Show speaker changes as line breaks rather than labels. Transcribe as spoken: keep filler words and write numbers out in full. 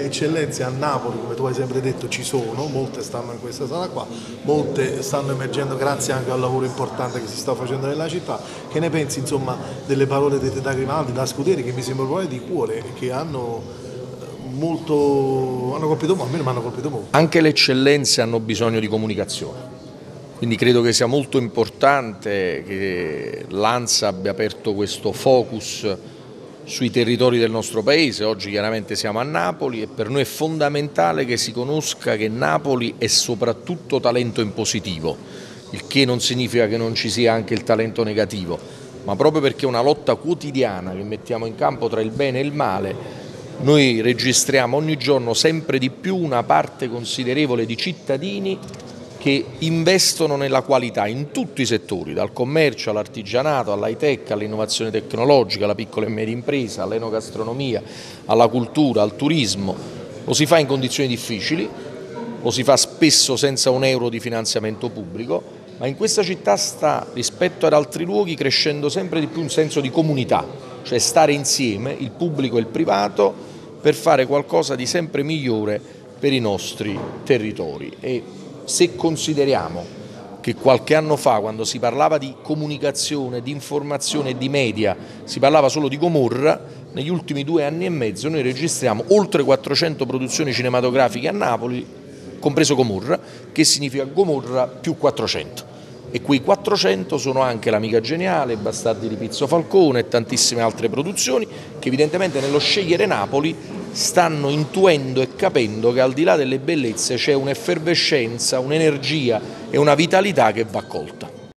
eccellenze a Napoli, come tu hai sempre detto, ci sono, molte stanno in questa sala qua, molte stanno emergendo grazie anche al lavoro importante che si sta facendo nella città. Che ne pensi insomma delle parole di da Grimaldi, da Scuderi, che mi sembrano parole di cuore, che hanno molto, hanno colpito molto, almeno mi hanno colpito molto.
Anche le eccellenze hanno bisogno di comunicazione. Quindi credo che sia molto importante che l'ANSA abbia aperto questo focus sui territori del nostro paese. Oggi chiaramente siamo a Napoli e per noi è fondamentale che si conosca che Napoli è soprattutto talento in positivo, il che non significa che non ci sia anche il talento negativo, ma proprio perché è una lotta quotidiana che mettiamo in campo tra il bene e il male. Noi registriamo ogni giorno sempre di più una parte considerevole di cittadini che investono nella qualità in tutti i settori, dal commercio all'artigianato, all'high tech, all'innovazione tecnologica, alla piccola e media impresa, all'enogastronomia, alla cultura, al turismo. Lo si fa in condizioni difficili, lo si fa spesso senza un euro di finanziamento pubblico, ma in questa città sta, rispetto ad altri luoghi, crescendo sempre di più un senso di comunità, cioè stare insieme, il pubblico e il privato, per fare qualcosa di sempre migliore per i nostri territori. E se consideriamo che qualche anno fa, quando si parlava di comunicazione, di informazione e di media, si parlava solo di Gomorra, negli ultimi due anni e mezzo noi registriamo oltre quattrocento produzioni cinematografiche a Napoli, compreso Gomorra, che significa Gomorra più quattrocento. E quei quattrocento sono anche L'Amica Geniale, Bastardi di Pizzo Falcone e tantissime altre produzioni che evidentemente nello scegliere Napoli stanno intuendo e capendo che al di là delle bellezze c'è un'effervescenza, un'energia e una vitalità che va colta.